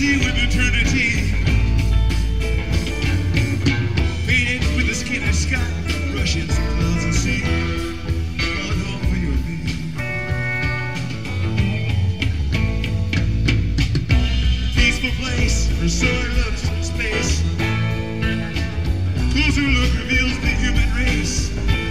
ecstasy with eternity. Painted with the skin of sky, rushing through clouds and sea. Going home for you and me. A peaceful place for solar loves from space. Closer look reveals the human race.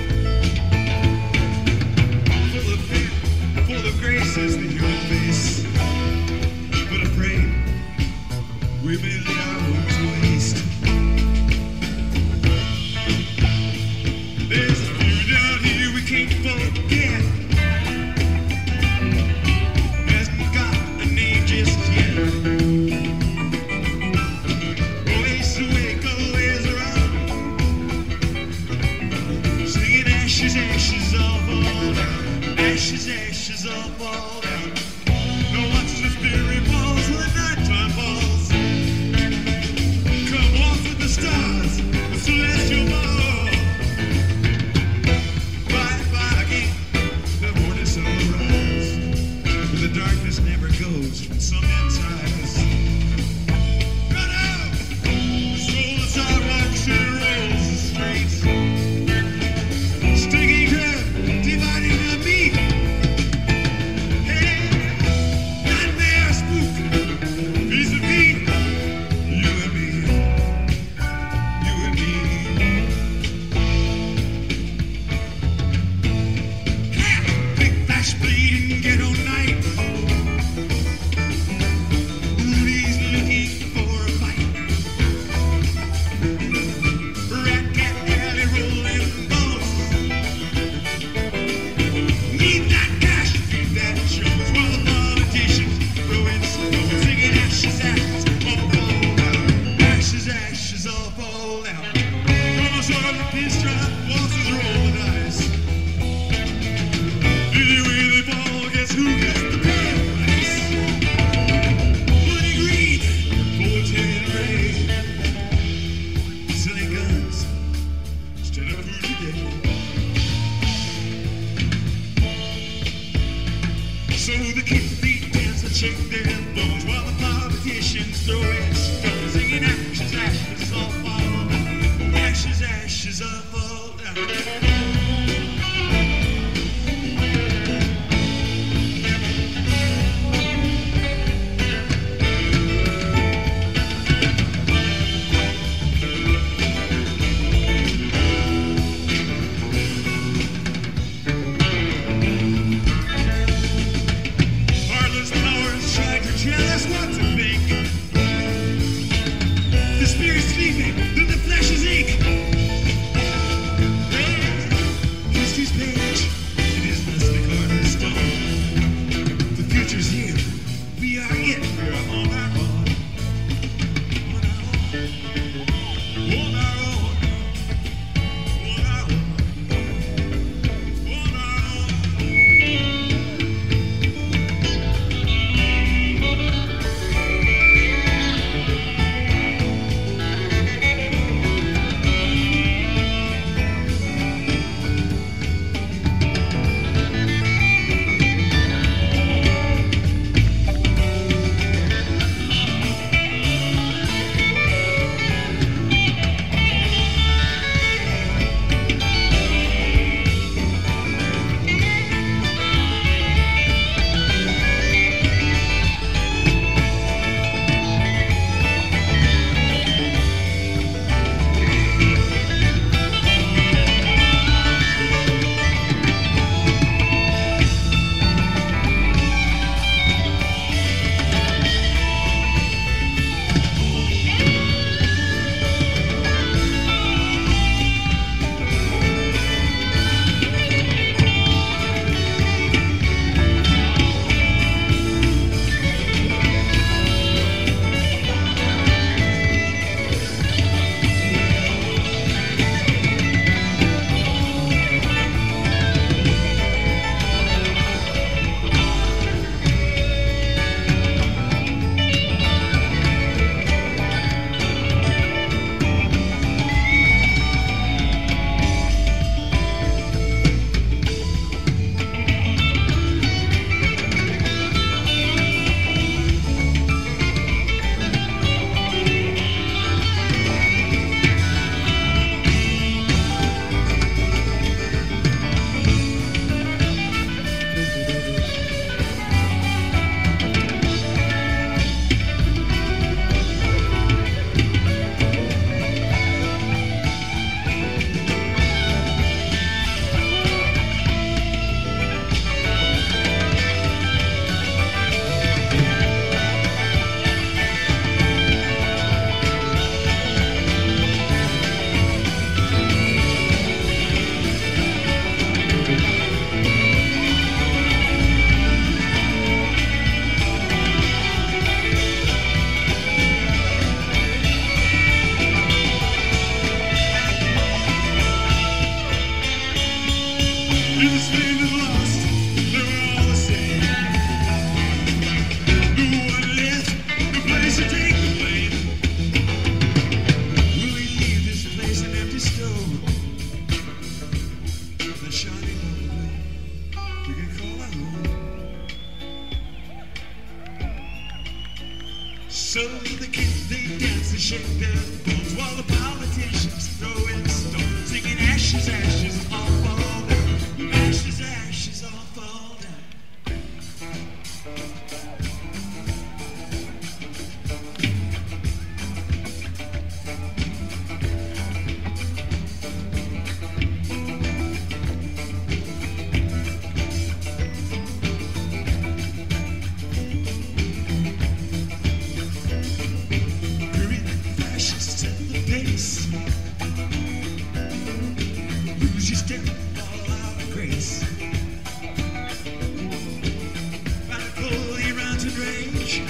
Full of faith, full of grace is the human face. But I'm afraid we may let our words waste. There's a few down here we can't forget. Hasn't got a name just yet. Always awake, always around. Singing ashes, ashes all fall down. Ashes, ashes all fall down. No watching the spirit falls when the nighttime falls. Come walk with the stars, the celestial ball. Bye bye again, the morning sun will rise. But the darkness never goes from some men's eyes. Run out! Stroll the sidewalks and rolls the streets. Sticking crab, dividing the meat. Hey, nightmare spook, piece of meat. You and me, you and me. Big flash bleeding ghetto night. He's looking for a fight. Rat cat alley rolling balls. Need that cash, feed that shows while the politicians throwing stones, singing ashes, ashes, all fall down. Ashes, ashes, all fall down. Colors on the pinstripe, waltzes roll the dice. Anyway they fall, guess who gets the big price? Bloody green, bullets and red. Selling guns instead of food today. So the kick-beat dance and shake their bones while the politicians throw in stones, singing ashes, ashes, all fall down. Ashes, ashes, all fall down. Heartless powers try to tell us what to think. So the kids, they dance and shake their bones while the politicians throw in stones, singing ashes, ashes, all fall down. Ashes, ashes, all fall down. Lose your step, fall out of grace. Radical, erratic rage.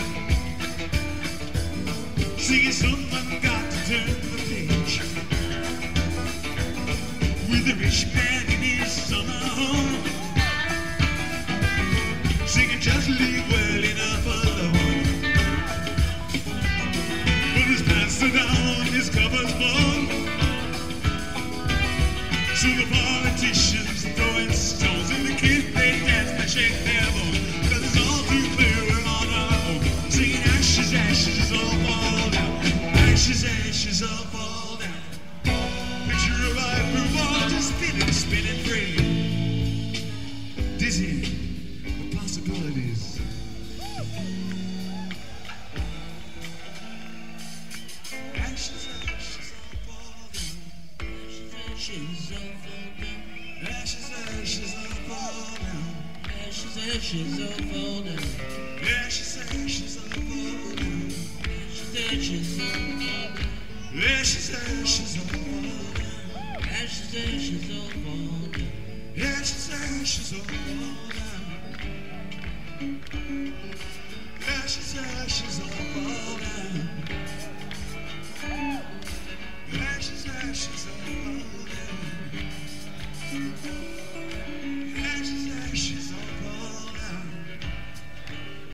Singing someone got to turn the page. With a rich man in his summer home, singing just leave well enough alone. But his pants are down, his cover's blown. So the politicians throwing stones and the kids, they dance and shake their bones. 'Cause it's all too clear we're on our own. Singing ashes, ashes, all fall down. Ashes, ashes, all fall down. Picture a life blue ball just spinning, spinning free. Dizzy with possibilities. Ashes, ashes, all fall down. Ashes, all fall down. Ashes, ashes, all fall down. Ashes, ashes, all fall down. Ashes, ashes, all fall down. Ashes, ashes, all fall down. Ashes, ashes, all fall down. Ashes, ashes, all fall down. Ashes, ashes, all fall down. Ashes, ashes,